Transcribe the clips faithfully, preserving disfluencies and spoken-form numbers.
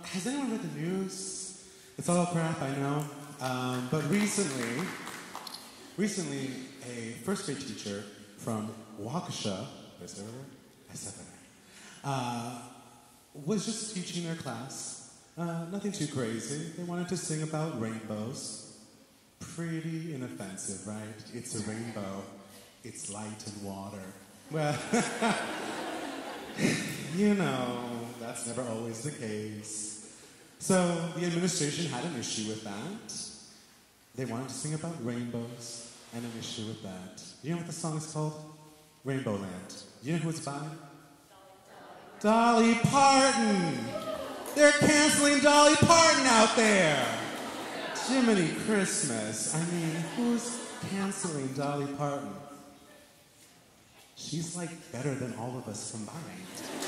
has anyone read the news? It's all crap, I know. Um, but recently, recently, a first grade teacher from Waukesha, uh, was just teaching their class. Uh, nothing too crazy. They wanted to sing about rainbows. Pretty inoffensive, right? It's a rainbow. It's light and water. Well, you know, that's never always the case. So the administration had an issue with that. They wanted to sing about rainbows and an issue with that. You know what the song is called? Rainbowland. You know who it's by? Dolly Parton. They're canceling Dolly Parton out there. Jiminy Christmas. I mean, who's canceling Dolly Parton? She's like better than all of us combined.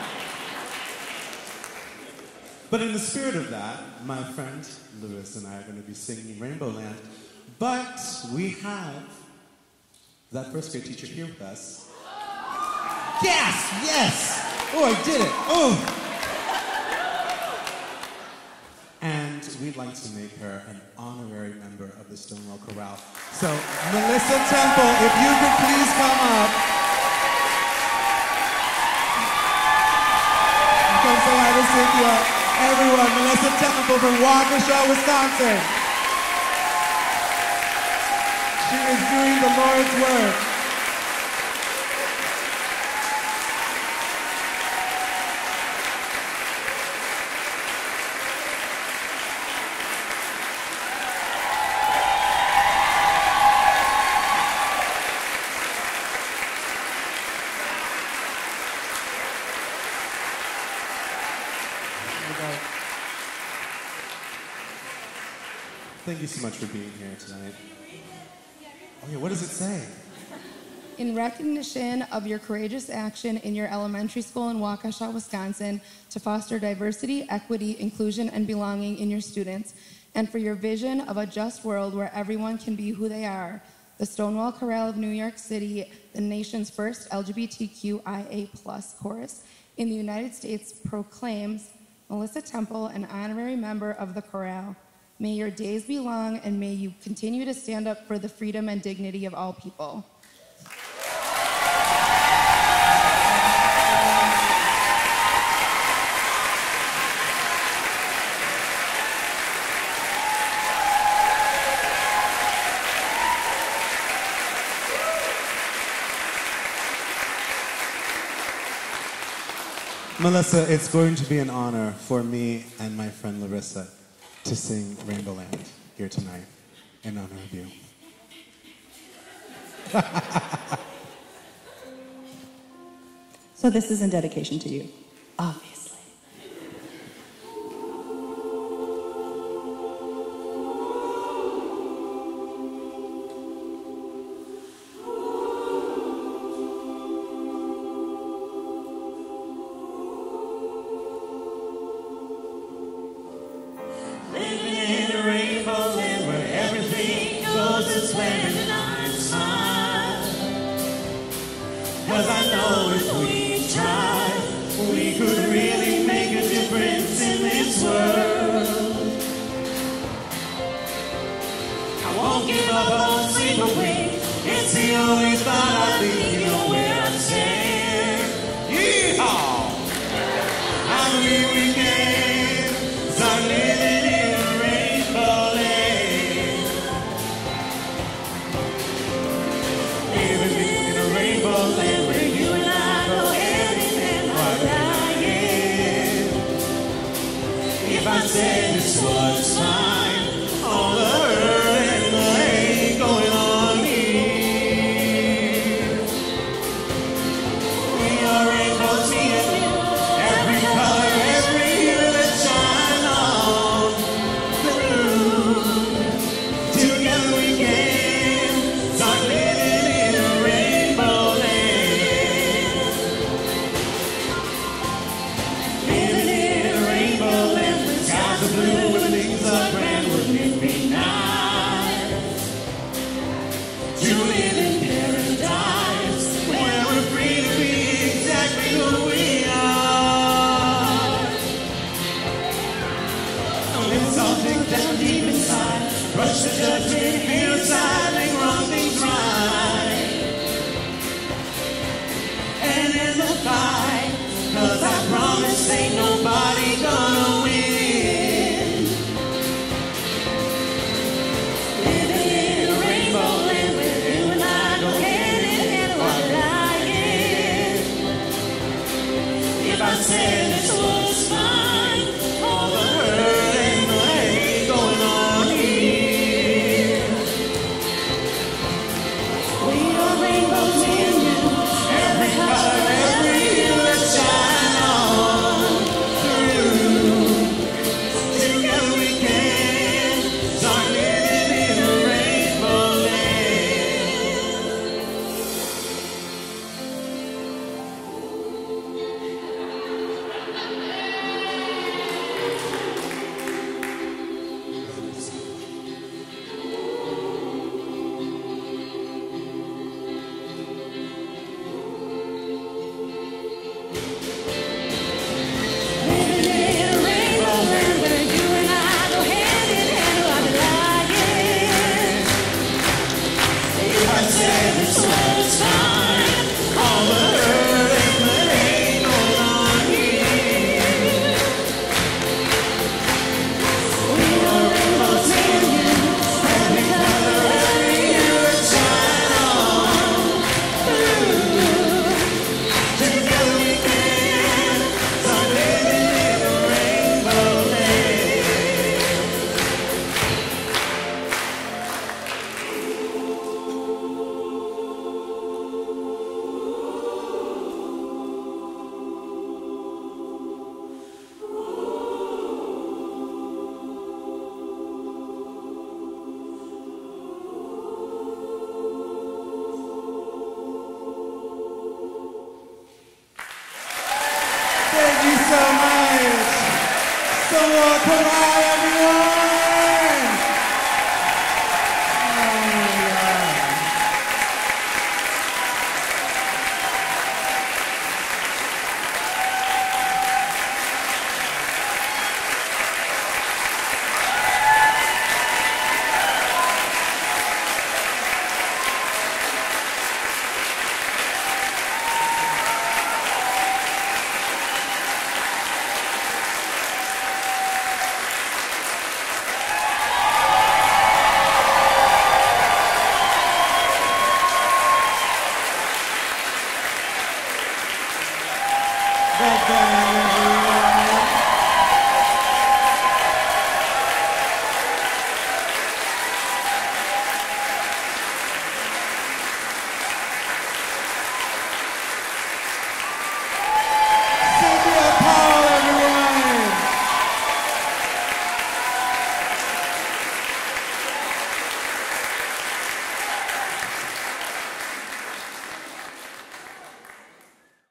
But in the spirit of that, my friend Larissa and I are going to be singing Rainbowland. But we have that first grade teacher here with us. Yes! Yes! Oh, I did it! Oh! And we'd like to make her an honorary member of the Stonewall Chorale. So, Melissa Tempel, if you could please come up. Come say hi to Cynthia. Everyone, Melissa Tempel from Waukesha, Wisconsin. She is doing the Lord's work. Thank you so much for being here tonight. Oh yeah, what does it say? In recognition of your courageous action in your elementary school in Waukesha, Wisconsin, to foster diversity, equity, inclusion, and belonging in your students, and for your vision of a just world where everyone can be who they are, the Stonewall Chorale of New York City, the nation's first L G B T Q I A plus chorus in the United States, proclaims Melissa Tempel an honorary member of the chorale. May your days be long, and may you continue to stand up for the freedom and dignity of all people. Melissa, it's going to be an honor for me and my friend Larissa to sing Rainbowland here tonight in honor of you. So this is in dedication to you, obviously. Blue and things are grand, would it be now? deep inside. Brush the judgment, feel aside, make wrong things right. And in the fight, cause I promise ain't nobody gonna win. Living in a rainbow land with you and I go hand in hand while lying. If I said this was fine, all the hurt and the hate going on here. We are rainbows in you, every color, every hue that shine on through. Together we can start living in a rainbow land. Living in a rainbow land where you and I go hand in hand while we're lying. If I said this was fine, all the hurt and the hate going on here. We are rainbows in you, every color, every hue that shine on through. Together we can start living in a rainbow land. Thank you so much. Stonewall Chorale.